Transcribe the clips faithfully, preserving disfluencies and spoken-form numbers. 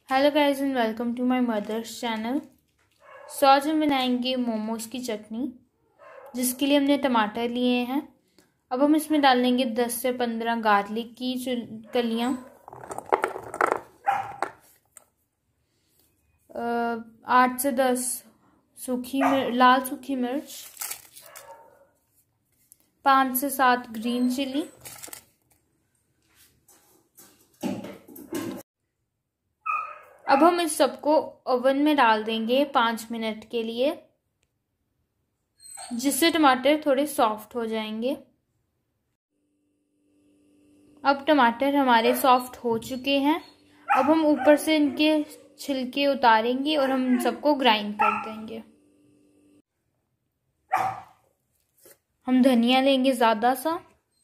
Hello guys and welcome to my mother's channel. So आज हम बनाएंगे मोमोज की चटनी, जिसके लिए हमने टमाटर लिए हैं। अब हम इसमें डालेंगे दस से पंद्रह गार्लिक की कलियां, आठ से दस सूखी मिर्च, लाल सूखी मिर्च, पाँच से सात ग्रीन चिली, अब हम इस सबको ओवन में डाल देंगे पाँच मिनट के लिए, जिससे टमाटर थोड़े सॉफ्ट हो जाएंगे। अब टमाटर हमारे सॉफ्ट हो चुके हैं। अब हम ऊपर से इनके छिलके उतारेंगे और हम इन सबको ग्राइंड कर देंगे। हम धनिया लेंगे ज़्यादा सा,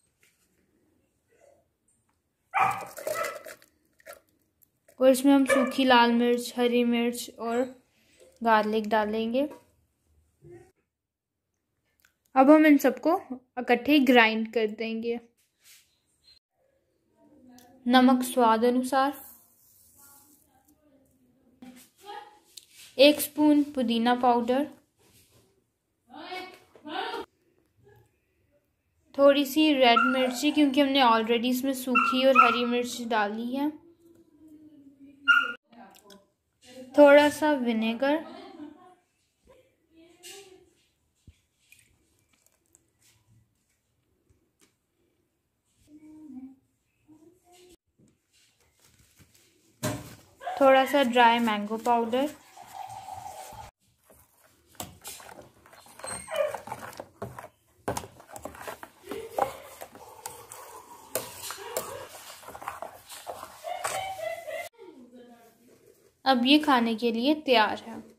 और इसमें हम सूखी लाल मिर्च, हरी मिर्च और गार्लिक डालेंगे। अब हम इन सबको इकट्ठे ग्राइंड कर देंगे। नमक स्वाद अनुसार, एक स्पून पुदीना पाउडर, थोड़ी सी रेड मिर्ची, क्योंकि हमने ऑलरेडी इसमें सूखी और हरी मिर्च डाली है, थोड़ा सा विनेगर, थोड़ा सा ड्राई मैंगो पाउडर, अब ये खाने के लिए तैयार है।